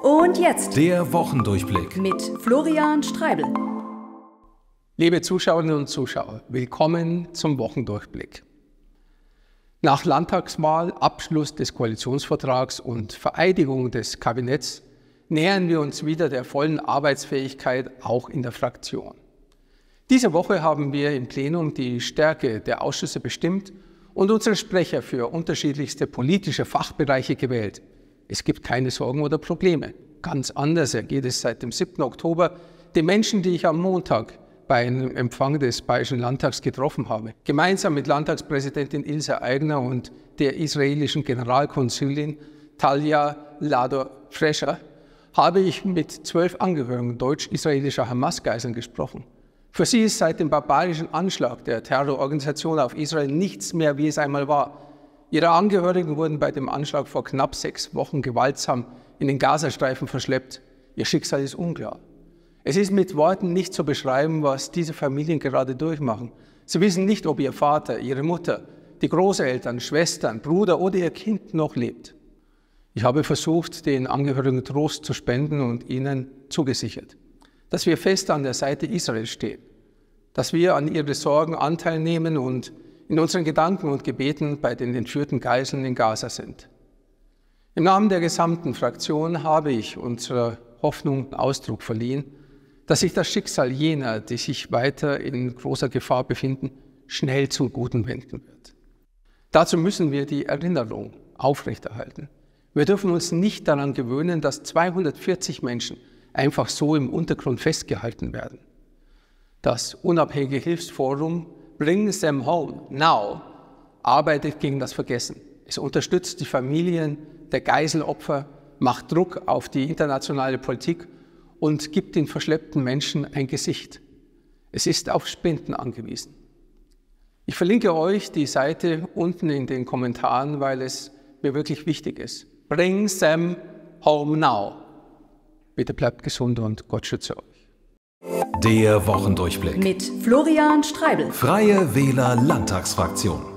Und jetzt der Wochendurchblick mit Florian Streibel. Liebe Zuschauerinnen und Zuschauer, willkommen zum Wochendurchblick. Nach Landtagswahl, Abschluss des Koalitionsvertrags und Vereidigung des Kabinetts nähern wir uns wieder der vollen Arbeitsfähigkeit auch in der Fraktion. Diese Woche haben wir im Plenum die Stärke der Ausschüsse bestimmt und unsere Sprecher für unterschiedlichste politische Fachbereiche gewählt. Es gibt keine Sorgen oder Probleme. Ganz anders ergeht es seit dem 7. Oktober den Menschen, die ich am Montag bei einem Empfang des Bayerischen Landtags getroffen habe. Gemeinsam mit Landtagspräsidentin Ilse Aigner und der israelischen Generalkonsulin Talia Lador-Frescher habe ich mit 12 Angehörigen deutsch-israelischer Hamas-Geiseln gesprochen. Für sie ist seit dem barbarischen Anschlag der Terrororganisation auf Israel nichts mehr, wie es einmal war. Ihre Angehörigen wurden bei dem Anschlag vor knapp 6 Wochen gewaltsam in den Gazastreifen verschleppt. Ihr Schicksal ist unklar. Es ist mit Worten nicht zu beschreiben, was diese Familien gerade durchmachen. Sie wissen nicht, ob ihr Vater, ihre Mutter, die Großeltern, Schwestern, Bruder oder ihr Kind noch lebt. Ich habe versucht, den Angehörigen Trost zu spenden und ihnen zugesichert, dass wir fest an der Seite Israels stehen, dass wir an ihre Sorgen Anteil nehmen und in unseren Gedanken und Gebeten bei den entführten Geiseln in Gaza sind. Im Namen der gesamten Fraktion habe ich unserer Hoffnung Ausdruck verliehen, dass sich das Schicksal jener, die sich weiter in großer Gefahr befinden, schnell zum Guten wenden wird. Dazu müssen wir die Erinnerung aufrechterhalten. Wir dürfen uns nicht daran gewöhnen, dass 240 Menschen einfach so im Untergrund festgehalten werden. Das unabhängige Hilfsforum Bring Them Home Now arbeitet gegen das Vergessen. Es unterstützt die Familien der Geiselopfer, macht Druck auf die internationale Politik und gibt den verschleppten Menschen ein Gesicht. Es ist auf Spenden angewiesen. Ich verlinke euch die Seite unten in den Kommentaren, weil es mir wirklich wichtig ist. Bring Them Home Now. Bitte bleibt gesund und Gott schütze euch. Der Wochendurchblick Mit Florian Streibel. Freie Wähler Landtagsfraktion.